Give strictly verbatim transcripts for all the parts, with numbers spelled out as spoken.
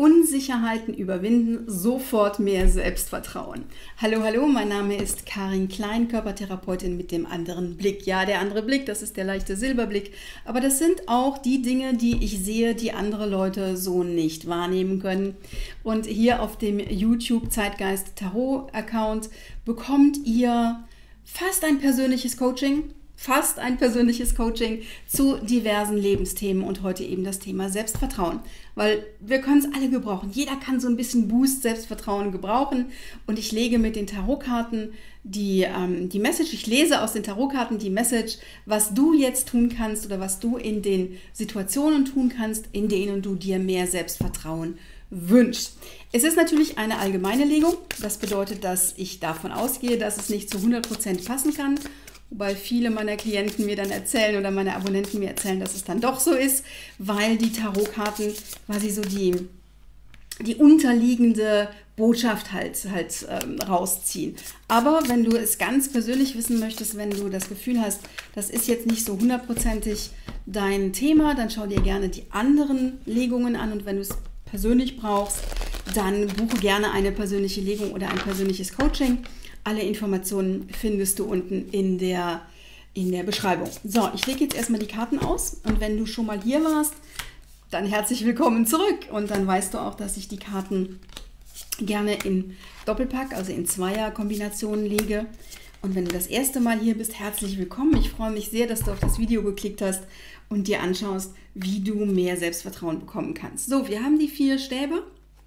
Unsicherheiten überwinden, sofort mehr Selbstvertrauen. Hallo, hallo, mein Name ist Karin Klein, Körpertherapeutin mit dem anderen Blick. Ja, der andere Blick, das ist der leichte Silberblick, aber das sind auch die Dinge, die ich sehe, die andere Leute so nicht wahrnehmen können. Und hier auf dem YouTube Zeitgeist Tarot Account bekommt ihr fast ein persönliches Coaching, fast ein persönliches Coaching zu diversen Lebensthemen und heute eben das Thema Selbstvertrauen, weil wir können es alle gebrauchen. Jeder kann so ein bisschen Boost Selbstvertrauen gebrauchen und ich lege mit den Tarotkarten die, ähm, die Message, ich lese aus den Tarotkarten die Message, was du jetzt tun kannst oder was du in den Situationen tun kannst, in denen du dir mehr Selbstvertrauen wünschst. Es ist natürlich eine allgemeine Legung, das bedeutet, dass ich davon ausgehe, dass es nicht zu hundert Prozent passen kann. Wobei viele meiner Klienten mir dann erzählen oder meine Abonnenten mir erzählen, dass es dann doch so ist, weil die Tarotkarten quasi so die, die unterliegende Botschaft halt, halt ähm, rausziehen. Aber wenn du es ganz persönlich wissen möchtest, wenn du das Gefühl hast, das ist jetzt nicht so hundertprozentig dein Thema, dann schau dir gerne die anderen Legungen an und wenn du es persönlich brauchst, dann buche gerne eine persönliche Legung oder ein persönliches Coaching. Alle Informationen findest du unten in der, in der Beschreibung. So, ich lege jetzt erstmal die Karten aus und wenn du schon mal hier warst, dann herzlich willkommen zurück. Und dann weißt du auch, dass ich die Karten gerne in Doppelpack, also in Zweier-Kombinationen lege. Und wenn du das erste Mal hier bist, herzlich willkommen. Ich freue mich sehr, dass du auf das Video geklickt hast und dir anschaust, wie du mehr Selbstvertrauen bekommen kannst. So, wir haben die vier Stäbe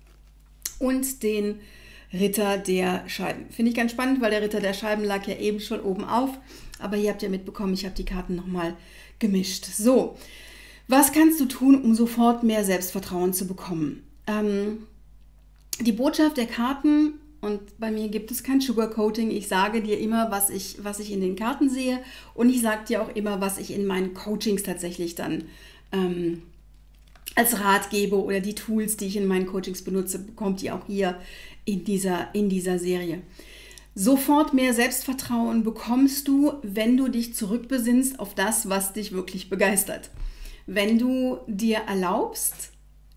und den Ritter der Scheiben. Finde ich ganz spannend, weil der Ritter der Scheiben lag ja eben schon oben auf. Aber ihr habt ja mitbekommen, ich habe die Karten nochmal gemischt. So, was kannst du tun, um sofort mehr Selbstvertrauen zu bekommen? Ähm, die Botschaft der Karten, und bei mir gibt es kein Sugarcoating, ich sage dir immer, was ich, was ich in den Karten sehe und ich sage dir auch immer, was ich in meinen Coachings tatsächlich dann ähm, als Rat gebe oder die Tools, die ich in meinen Coachings benutze, bekommt ihr auch hier in dieser, in dieser Serie. Sofort mehr Selbstvertrauen bekommst du, wenn du dich zurückbesinnst auf das, was dich wirklich begeistert. Wenn du dir erlaubst,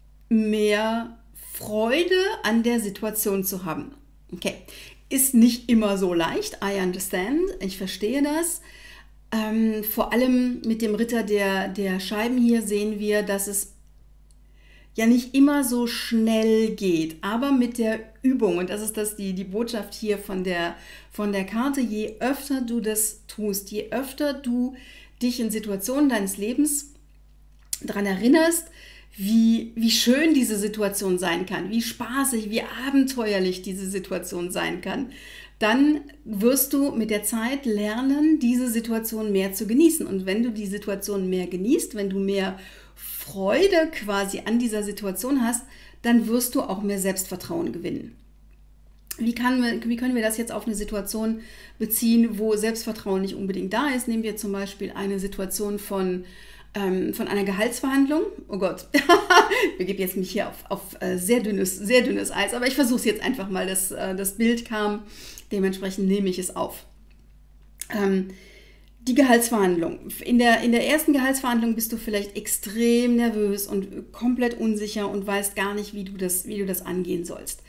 mehr Freude an der Situation zu haben. Okay, ist nicht immer so leicht, I understand, ich verstehe das. Ähm, vor allem mit dem Ritter der, der Scheiben hier sehen wir, dass es ja nicht immer so schnell geht, aber mit der Übung, und das ist das die, die Botschaft hier von der, von der Karte, je öfter du das tust, je öfter du dich in Situationen deines Lebens daran erinnerst, wie, wie schön diese Situation sein kann, wie spaßig, wie abenteuerlich diese Situation sein kann, dann wirst du mit der Zeit lernen, diese Situation mehr zu genießen. Und wenn du die Situation mehr genießt, wenn du mehr Freude quasi an dieser Situation hast, dann wirst du auch mehr Selbstvertrauen gewinnen. Wie, kann, wie können wir das jetzt auf eine Situation beziehen, wo Selbstvertrauen nicht unbedingt da ist? Nehmen wir zum Beispiel eine Situation von, ähm, von einer Gehaltsverhandlung. Oh Gott, wir geben jetzt mich hier auf, auf äh, sehr, dünnes, sehr dünnes Eis, aber ich versuche es jetzt einfach mal, dass äh, das Bild kam. Dementsprechend nehme ich es auf. Ähm, Die Gehaltsverhandlung. In der, in der ersten Gehaltsverhandlung bist du vielleicht extrem nervös und komplett unsicher und weißt gar nicht, wie du das, wie du das angehen sollst.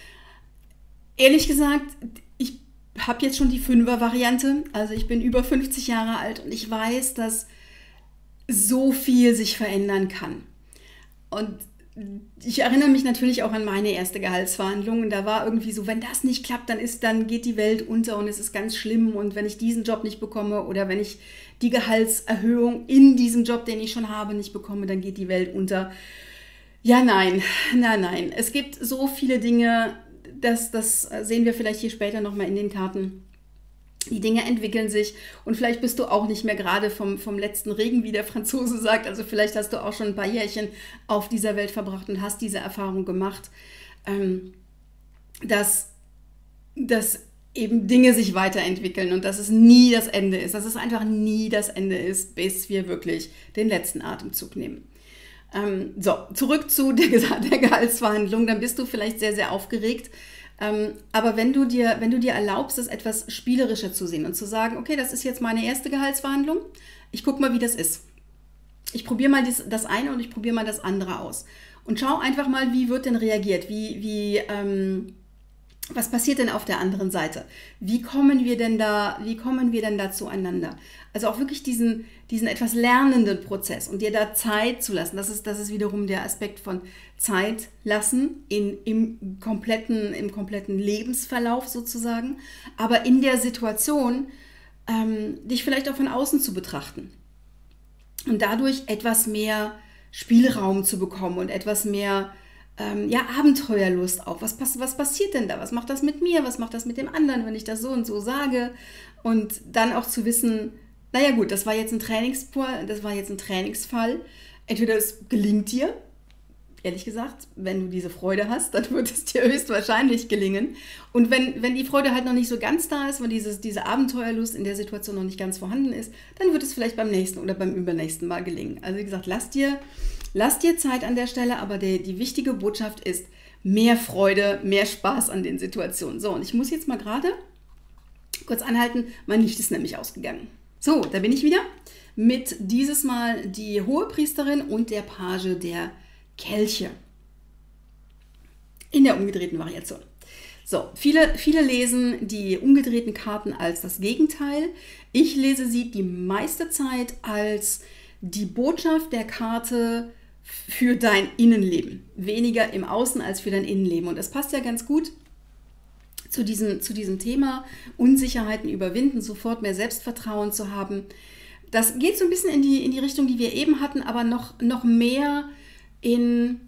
Ehrlich gesagt, ich habe jetzt schon die Fünfer-Variante. Also ich bin über fünfzig Jahre alt und ich weiß, dass so viel sich verändern kann. Und ich erinnere mich natürlich auch an meine erste Gehaltsverhandlung und da war irgendwie so, wenn das nicht klappt, dann ist, dann geht die Welt unter und es ist ganz schlimm und wenn ich diesen Job nicht bekomme oder wenn ich die Gehaltserhöhung in diesem Job, den ich schon habe, nicht bekomme, dann geht die Welt unter. Ja, nein, nein, nein. Es gibt so viele Dinge, das, das sehen wir vielleicht hier später nochmal in den Karten. Die Dinge entwickeln sich und vielleicht bist du auch nicht mehr gerade vom, vom letzten Regen, wie der Franzose sagt. Also vielleicht hast du auch schon ein paar Jährchen auf dieser Welt verbracht und hast diese Erfahrung gemacht, ähm, dass, dass eben Dinge sich weiterentwickeln und dass es nie das Ende ist. Dass es einfach nie das Ende ist, bis wir wirklich den letzten Atemzug nehmen. Ähm, so, zurück zu der, der Gehaltsverhandlung. Dann bist du vielleicht sehr, sehr aufgeregt. Ähm, aber wenn du dir, wenn du dir erlaubst, es etwas spielerischer zu sehen und zu sagen, okay, das ist jetzt meine erste Gehaltsverhandlung, ich gucke mal, wie das ist. Ich probiere mal das, das eine und ich probiere mal das andere aus. Und schau einfach mal, wie wird denn reagiert, wie, wie, ähm, was passiert denn auf der anderen Seite? Wie kommen wir denn da, wie kommen wir denn da zueinander? Also auch wirklich diesen, diesen etwas lernenden Prozess und dir da Zeit zu lassen. Das ist, das ist wiederum der Aspekt von Zeit lassen in, im, kompletten, im kompletten Lebensverlauf sozusagen, aber in der Situation ähm, dich vielleicht auch von außen zu betrachten und dadurch etwas mehr Spielraum zu bekommen und etwas mehr ähm, ja, Abenteuerlust auch. Was, pass was passiert denn da? Was macht das mit mir? Was macht das mit dem anderen, wenn ich das so und so sage? Und dann auch zu wissen, naja gut, das war jetzt ein Trainingsfall, das war jetzt ein Trainingsfall. Entweder es gelingt dir, ehrlich gesagt, wenn du diese Freude hast, dann wird es dir höchstwahrscheinlich gelingen. Und wenn, wenn die Freude halt noch nicht so ganz da ist, wenn dieses, diese Abenteuerlust in der Situation noch nicht ganz vorhanden ist, dann wird es vielleicht beim nächsten oder beim übernächsten Mal gelingen. Also wie gesagt, lass dir, lass dir Zeit an der Stelle, aber die, die wichtige Botschaft ist mehr Freude, mehr Spaß an den Situationen. So, und ich muss jetzt mal gerade kurz anhalten, mein Licht ist nämlich ausgegangen. So, da bin ich wieder mit dieses Mal die Hohepriesterin und der Page der Kelche in der umgedrehten Variation. So, viele, viele lesen die umgedrehten Karten als das Gegenteil. Ich lese sie die meiste Zeit als die Botschaft der Karte für dein Innenleben. Weniger im Außen als für dein Innenleben. Und das passt ja ganz gut zu diesem, zu diesem Thema, Unsicherheiten überwinden, sofort mehr Selbstvertrauen zu haben. Das geht so ein bisschen in die, in die Richtung, die wir eben hatten, aber noch, noch mehr in,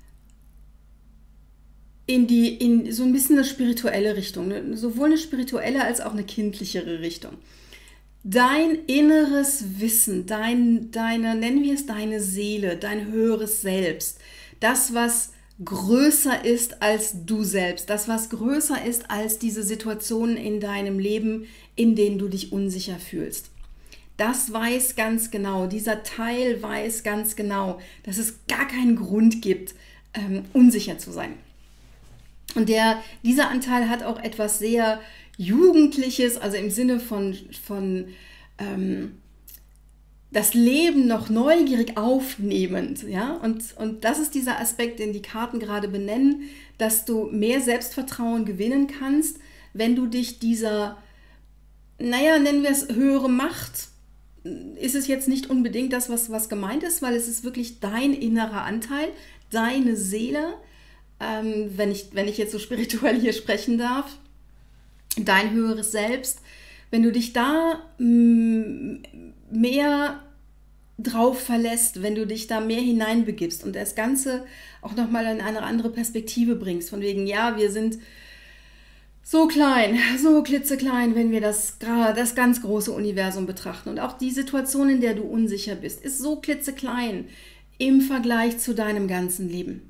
in, die, in so ein bisschen eine spirituelle Richtung, ne? Sowohl eine spirituelle als auch eine kindlichere Richtung. Dein inneres Wissen, dein, deine, nennen wir es deine Seele, dein höheres Selbst, das, was größer ist als du selbst, das, was größer ist als diese Situationen in deinem Leben, in denen du dich unsicher fühlst. Das weiß ganz genau, dieser Teil weiß ganz genau, dass es gar keinen Grund gibt, ähm, unsicher zu sein. Und der, dieser Anteil hat auch etwas sehr Jugendliches, also im Sinne von, von ähm, das Leben noch neugierig aufnehmend. Ja? Und, und das ist dieser Aspekt, den die Karten gerade benennen, dass du mehr Selbstvertrauen gewinnen kannst, wenn du dich dieser, naja, nennen wir es höhere Macht, ist es jetzt nicht unbedingt das, was, was gemeint ist, weil es ist wirklich dein innerer Anteil, deine Seele, ähm, wenn ich, wenn ich jetzt so spirituell hier sprechen darf, dein höheres Selbst. Wenn du dich da mh, mehr drauf verlässt, wenn du dich da mehr hineinbegibst und das Ganze auch nochmal in eine andere Perspektive bringst, von wegen, ja, wir sind so klein, so klitzeklein, wenn wir das, das ganz große Universum betrachten. Und auch die Situation, in der du unsicher bist, ist so klitzeklein im Vergleich zu deinem ganzen Leben.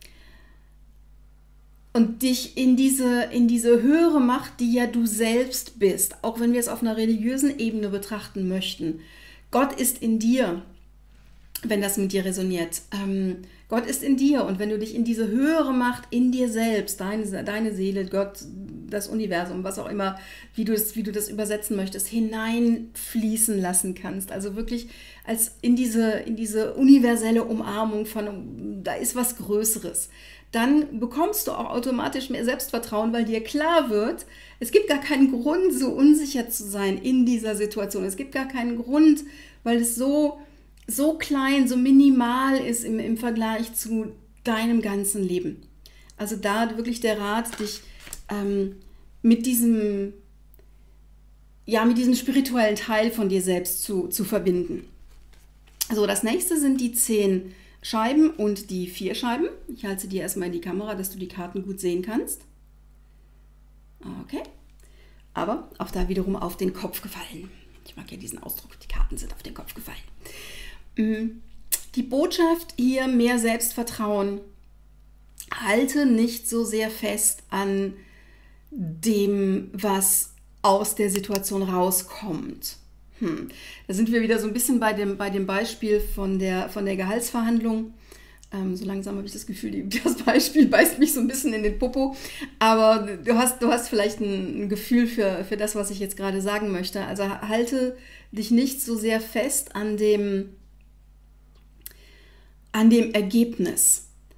Und dich in diese, in diese höhere Macht, die ja du selbst bist, auch wenn wir es auf einer religiösen Ebene betrachten möchten. Gott ist in dir, wenn das mit dir resoniert. Ähm, Gott ist in dir und wenn du dich in diese höhere Macht in dir selbst, deine, deine Seele, Gott, das Universum, was auch immer, wie du, es, wie du das übersetzen möchtest, hineinfließen lassen kannst. Also wirklich als in diese, in diese universelle Umarmung von, da ist was Größeres. Dann bekommst du auch automatisch mehr Selbstvertrauen, weil dir klar wird, es gibt gar keinen Grund, so unsicher zu sein in dieser Situation. Es gibt gar keinen Grund, weil es so, so klein, so minimal ist im, im Vergleich zu deinem ganzen Leben. Also da wirklich der Rat, dich ähm, mit diesem, ja, mit diesem spirituellen Teil von dir selbst zu, zu verbinden. So, das nächste sind die zehn Scheiben und die vier Scheiben. Ich halte sie dir erstmal in die Kamera, dass du die Karten gut sehen kannst. Okay. Aber auch da wiederum auf den Kopf gefallen. Ich mag ja diesen Ausdruck, die Karten sind auf den Kopf gefallen. Die Botschaft hier, mehr Selbstvertrauen. Halte nicht so sehr fest an dem, was aus der Situation rauskommt. Hm. Da sind wir wieder so ein bisschen bei dem, bei dem Beispiel von der, von der Gehaltsverhandlung. Ähm, so langsam habe ich das Gefühl, die, das Beispiel beißt mich so ein bisschen in den Popo. Aber du hast, du hast vielleicht ein, ein Gefühl für, für das, was ich jetzt gerade sagen möchte. Also halte dich nicht so sehr fest an dem, an dem Ergebnis.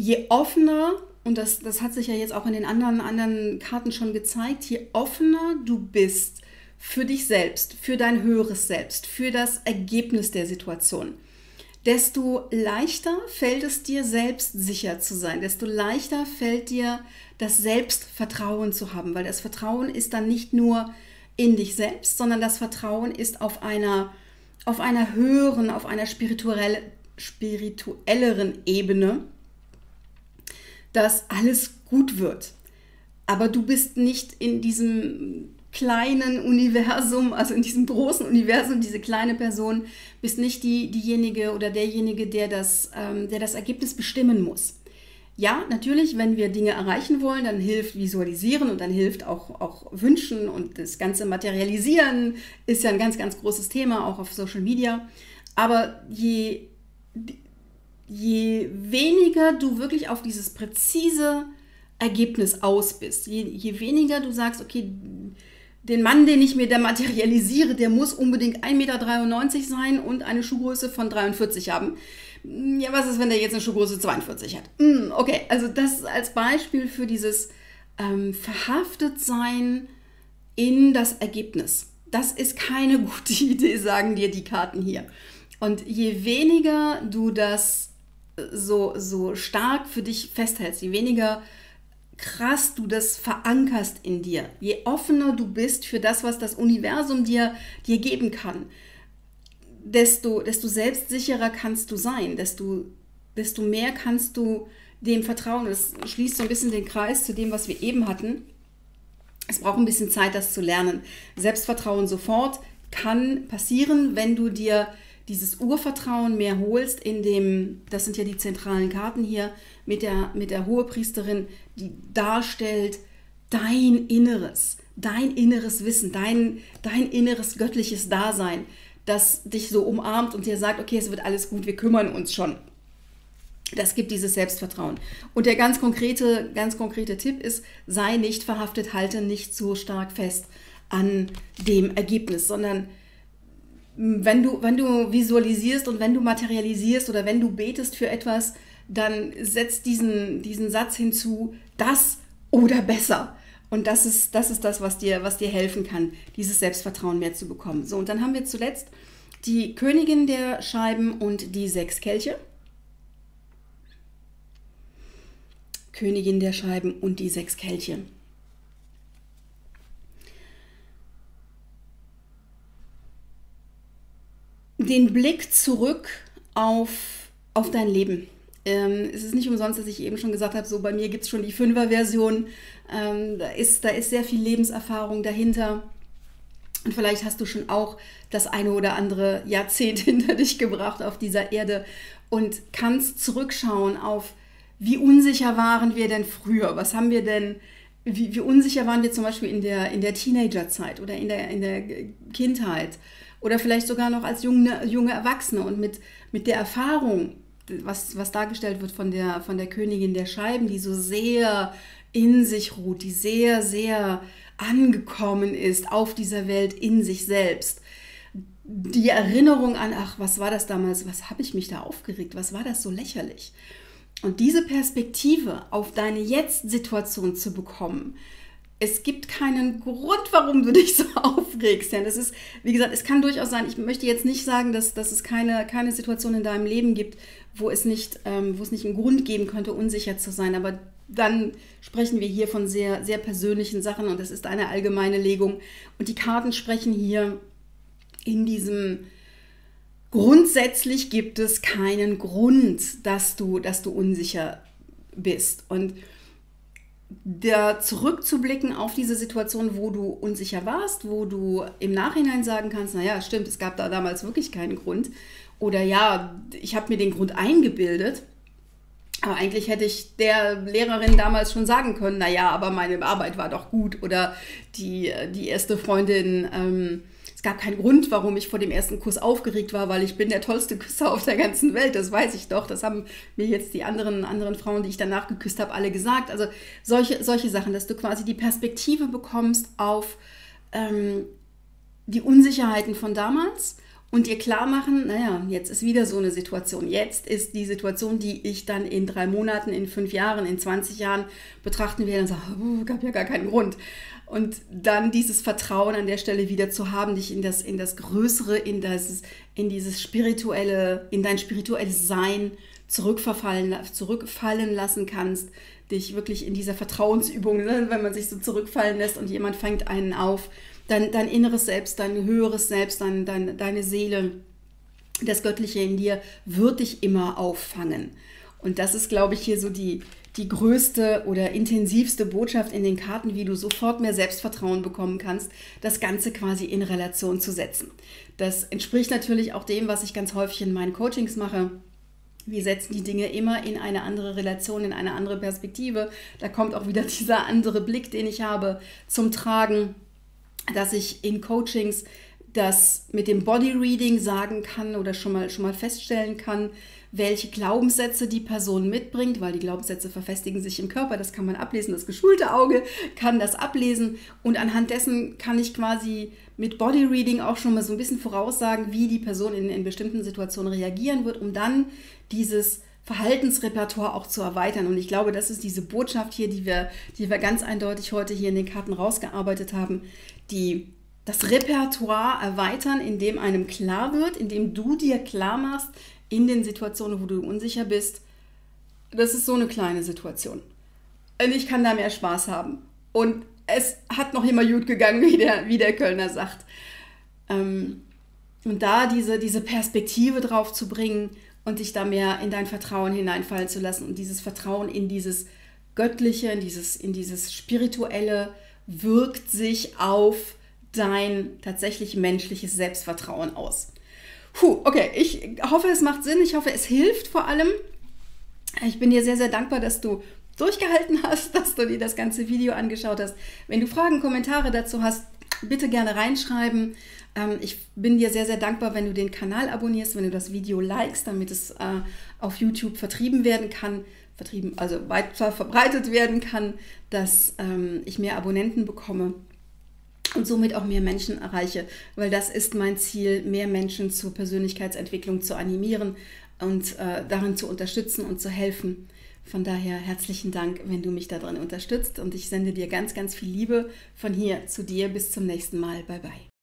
je offener, und das, das hat sich ja jetzt auch in den anderen, anderen Karten schon gezeigt, je offener du bist für dich selbst, für dein höheres Selbst, für das Ergebnis der Situation, desto leichter fällt es dir, selbstsicher zu sein, desto leichter fällt dir das Selbstvertrauen zu haben, weil das Vertrauen ist dann nicht nur in dich selbst, sondern das Vertrauen ist auf einer, auf einer höheren, auf einer spirituell, spirituelleren Ebene, dass alles gut wird. Aber du bist nicht in diesem kleinen Universum, also in diesem großen Universum, diese kleine Person, bist nicht die, diejenige oder derjenige, der das, ähm, der das Ergebnis bestimmen muss. Ja, natürlich, wenn wir Dinge erreichen wollen, dann hilft Visualisieren und dann hilft auch, auch Wünschen und das ganze Materialisieren ist ja ein ganz, ganz großes Thema, auch auf Social Media. Aber je, je weniger du wirklich auf dieses präzise Ergebnis aus bist, je, je weniger du sagst, okay, den Mann, den ich mir da materialisiere, der muss unbedingt ein Meter dreiundneunzig sein und eine Schuhgröße von dreiundvierzig haben. Ja, was ist, wenn der jetzt eine Schuhgröße zweiundvierzig hat? Okay, also das als Beispiel für dieses ähm, Verhaftetsein in das Ergebnis. Das ist keine gute Idee, sagen dir die Karten hier. Und je weniger du das so, so stark für dich festhältst, je weniger krass du das verankerst in dir, je offener du bist für das, was das Universum dir, dir geben kann, desto, desto selbstsicherer kannst du sein, desto, desto mehr kannst du dem vertrauen. Das schließt so ein bisschen den Kreis zu dem, was wir eben hatten. Es braucht ein bisschen Zeit, das zu lernen. Selbstvertrauen sofort kann passieren, wenn du dir dieses Urvertrauen mehr holst, in dem, das sind ja die zentralen Karten hier, mit der, mit der Hohepriesterin, die darstellt dein Inneres, dein inneres Wissen, dein, dein inneres göttliches Dasein, das dich so umarmt und dir sagt, okay, es wird alles gut, wir kümmern uns schon. Das gibt dieses Selbstvertrauen. Und der ganz konkrete, ganz konkrete Tipp ist, sei nicht verhaftet, halte nicht so stark fest an dem Ergebnis, sondern wenn du, wenn du visualisierst und wenn du materialisierst oder wenn du betest für etwas, dann setz diesen, diesen Satz hinzu, das oder besser. Und das ist, das ist das, was dir, was dir helfen kann, dieses Selbstvertrauen mehr zu bekommen. So, und dann haben wir zuletzt die Königin der Scheiben und die sechs Kelche. Königin der Scheiben und die sechs Kelche. Den Blick zurück auf, auf dein Leben. Ähm, es ist nicht umsonst, dass ich eben schon gesagt habe, so bei mir gibt es schon die Fünfer-Version. Ähm, da ist, da ist sehr viel Lebenserfahrung dahinter. Und vielleicht hast du schon auch das eine oder andere Jahrzehnt hinter dich gebracht auf dieser Erde und kannst zurückschauen auf, wie unsicher waren wir denn früher? Was haben wir denn, wie, wie unsicher waren wir zum Beispiel in der, in der Teenagerzeit oder in der, in der Kindheit? Oder vielleicht sogar noch als junge, junge Erwachsene und mit, mit der Erfahrung, was, was dargestellt wird von der, von der Königin der Scheiben, die so sehr in sich ruht, die sehr, sehr angekommen ist auf dieser Welt in sich selbst. Die Erinnerung an, ach, was war das damals, was habe ich mich da aufgeregt, was war das so lächerlich? Und diese Perspektive auf deine Jetzt-Situation zu bekommen, es gibt keinen Grund, warum du dich so aufregst. Ja, das ist, wie gesagt, es kann durchaus sein, ich möchte jetzt nicht sagen, dass, dass es keine, keine Situation in deinem Leben gibt, wo es, nicht, ähm, wo es nicht einen Grund geben könnte, unsicher zu sein. Aber dann sprechen wir hier von sehr, sehr persönlichen Sachen und das ist eine allgemeine Legung. Und die Karten sprechen hier in diesem, grundsätzlich gibt es keinen Grund, dass du, dass du unsicher bist. Und da zurückzublicken auf diese Situation, wo du unsicher warst, wo du im Nachhinein sagen kannst, naja, stimmt, es gab da damals wirklich keinen Grund. Oder ja, ich habe mir den Grund eingebildet. Aber eigentlich hätte ich der Lehrerin damals schon sagen können, naja, aber meine Arbeit war doch gut. Oder die, die erste Freundin, ähm, es gab keinen Grund, warum ich vor dem ersten Kuss aufgeregt war, weil ich bin der tollste Küsser auf der ganzen Welt, das weiß ich doch. Das haben mir jetzt die anderen, anderen Frauen, die ich danach geküsst habe, alle gesagt. Also solche, solche Sachen, dass du quasi die Perspektive bekommst auf ähm, die Unsicherheiten von damals und dir klar machen, naja, jetzt ist wieder so eine Situation. Jetzt ist die Situation, die ich dann in drei Monaten, in fünf Jahren, in zwanzig Jahren betrachten werde und sage, oh, gab ja gar keinen Grund. Und dann dieses Vertrauen an der Stelle wieder zu haben, dich in das, in das Größere, in, das, in dieses spirituelle, in dein spirituelles Sein zurückverfallen, zurückfallen lassen kannst, dich wirklich in dieser Vertrauensübung, ne, wenn man sich so zurückfallen lässt und jemand fängt einen auf, dein, dein inneres Selbst, dein höheres Selbst, dein, dein, deine Seele, das Göttliche in dir wird dich immer auffangen. Und das ist, glaube ich, hier so die, die größte oder intensivste Botschaft in den Karten, wie du sofort mehr Selbstvertrauen bekommen kannst, das Ganze quasi in Relation zu setzen. Das entspricht natürlich auch dem, was ich ganz häufig in meinen Coachings mache. Wir setzen die Dinge immer in eine andere Relation, in eine andere Perspektive. Da kommt auch wieder dieser andere Blick, den ich habe, zum Tragen, dass ich in Coachings das mit dem Body Reading sagen kann oder schon mal, schon mal feststellen kann, welche Glaubenssätze die Person mitbringt, weil die Glaubenssätze verfestigen sich im Körper, das kann man ablesen, das geschulte Auge kann das ablesen und anhand dessen kann ich quasi mit Body Reading auch schon mal so ein bisschen voraussagen, wie die Person in, in bestimmten Situationen reagieren wird, um dann dieses Verhaltensrepertoire auch zu erweitern. Und ich glaube, das ist diese Botschaft hier, die wir, die wir ganz eindeutig heute hier in den Karten rausgearbeitet haben, die das Repertoire erweitern, indem einem klar wird, indem du dir klar machst, in den Situationen, wo du unsicher bist, das ist so eine kleine Situation. Und ich kann da mehr Spaß haben. Und es hat noch immer gut gegangen, wie der, wie der Kölner sagt. Ähm, und da diese, diese Perspektive drauf zu bringen und dich da mehr in dein Vertrauen hineinfallen zu lassen und dieses Vertrauen in dieses Göttliche, in dieses, in dieses Spirituelle wirkt sich auf dein tatsächlich menschliches Selbstvertrauen aus. Puh, okay, ich hoffe, es macht Sinn, ich hoffe, es hilft vor allem. Ich bin dir sehr, sehr dankbar, dass du durchgehalten hast, dass du dir das ganze Video angeschaut hast. Wenn du Fragen, Kommentare dazu hast, bitte gerne reinschreiben. Ich bin dir sehr, sehr dankbar, wenn du den Kanal abonnierst, wenn du das Video likest, damit es auf YouTube vertrieben werden kann, vertrieben, also weiter verbreitet werden kann, dass ich mehr Abonnenten bekomme und somit auch mehr Menschen erreiche, weil das ist mein Ziel, mehr Menschen zur Persönlichkeitsentwicklung zu animieren und äh, darin zu unterstützen und zu helfen. Von daher herzlichen Dank, wenn du mich darin unterstützt und ich sende dir ganz, ganz viel Liebe von hier zu dir. Bis zum nächsten Mal. Bye, bye.